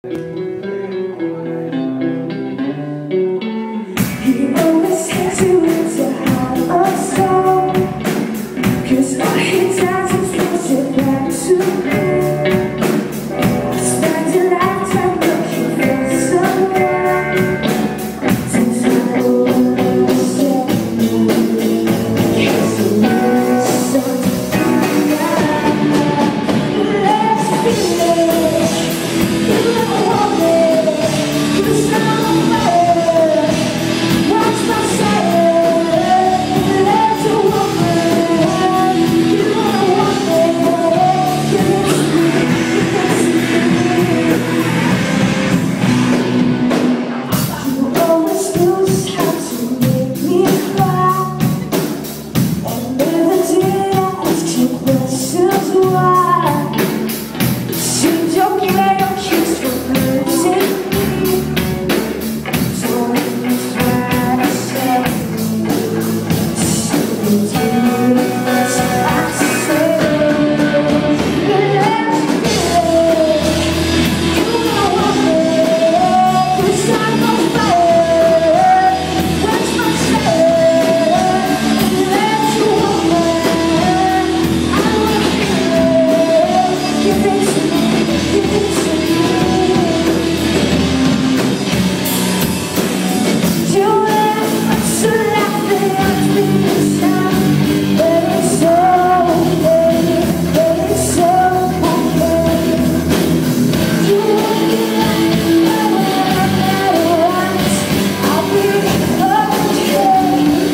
always had to live to have a song, 'cause all he does is push it back to me. I spent a lifetime looking for someone to tell myself, 'cause it was something let's finish. You don't want me, 'cause I'm aware. Watch myself, let a woman. You don't want me, give it to me. You always knew just how to make me cry, and never did I ask you questions why. It seems your prayer keeps reversing me. Don't even try to say what I say. Let's finish. You don't want me, 'cause I'm on fire. Watch myself, let you woman. I wanna feel it. Give it to me, give it to me. You laugh, so laughing at me inside. But it's so okay, but it's so okay. You won't be like that once. I'll be okay.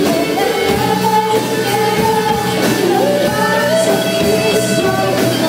Nobody's a piece of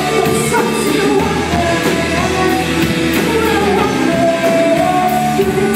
give it